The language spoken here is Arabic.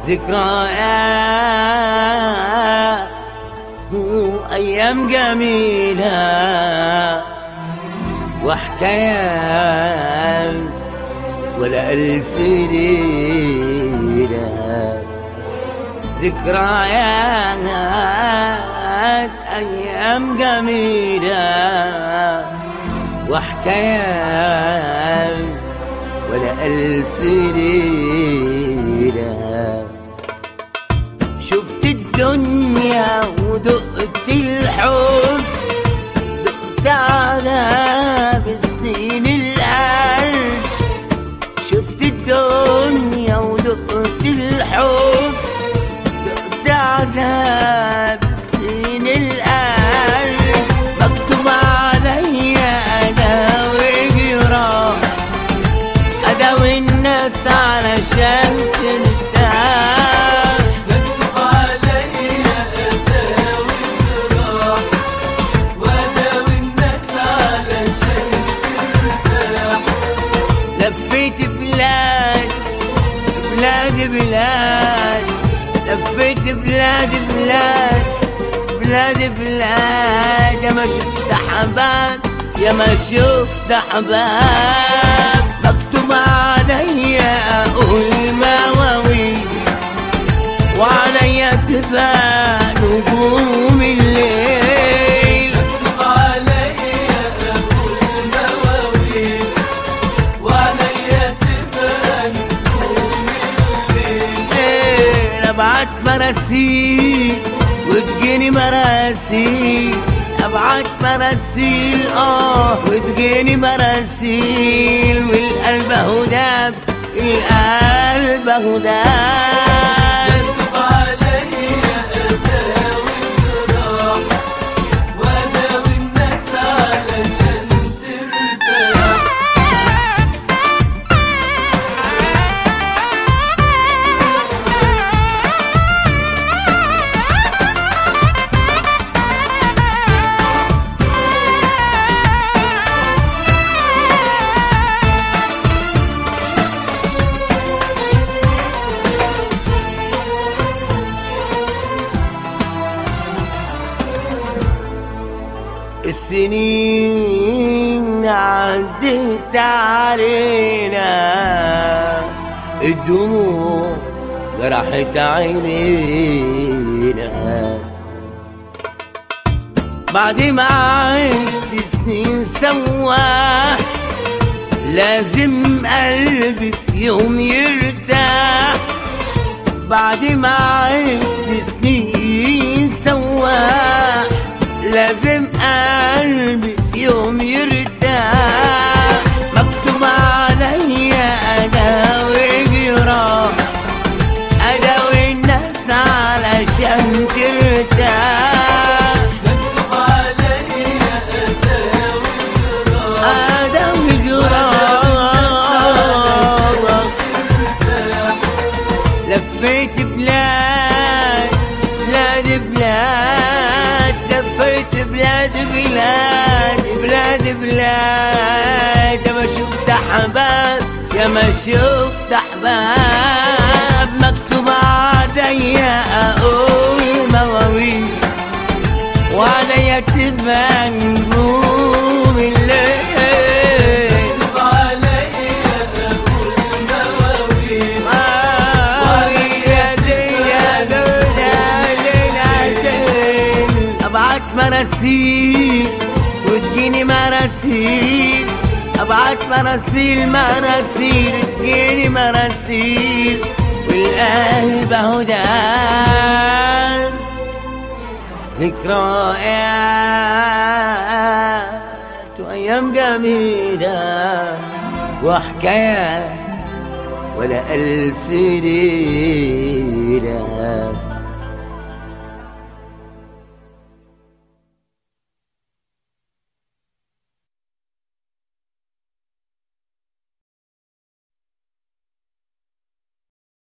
ذكريات وأيام جميلة وحكايات ولا ألف ليلة. ذكريات أيام جميلة وحكايات ولا ألف ليلة. شفت الدنيا ودقت الحب، دقت عذاب سنين القلب. شفت الدنيا ودقت الحب، دقت عذاب سنين القلب. مكتوب عليا أداوي جراح، أداوي الناس علشان ترتاح. مكتوب عليا أداوي جراح وأداوي الناس علشان ترتاح. لفيت بلاد بلاد بلاد، لفيت بلاد بلاد بلاد بلاد. يا ما شفت حباب، يا ما شفت حباب. مكتوب عليا أقول مواويل، وعليا تبقى نجوم الليل. مكتوب عليا أقول مواويل، وعليا تبقى نجوم الليل. ابعت مراسيل وتجيني مراسيل، ابعت مراسيل وتجيني مراسيل. والقلب اهو داب، القلب اهو داب. مكتوب عليا أداوي جراح وأداوي الناس علشان ترتاح. السنين عدت علينا، الدموع جرحت عينينا. بعد ما عشت سنين سوا، لازم قلبي في يوم يرتاح. بعد ما عشت سنين سوا، لازم قلبي في يوم يرتاح. مكتوب عليا أداوي جراح، أداوي الناس علشان ترتاح. مكتوب عليا أداوي جراح، أداوي جراح. لفيت بلاد بلاد بلاد، لفيت بلاد بلاد بلاد بلاد. يا ما شفت حباب، يا ما شفت حباب. مكتوب عليا أقول مواويل، وعليا تبقى نجوم الليل. مكتوب عليا أقول مواويل، ابعت مراسيل وتجيني مراسيل، ابعت مراسيل مراسيل تجيني مراسيل. والقلب اهو داب. ذكريات وايام جميلة وحكايات ولا ألف ليلة.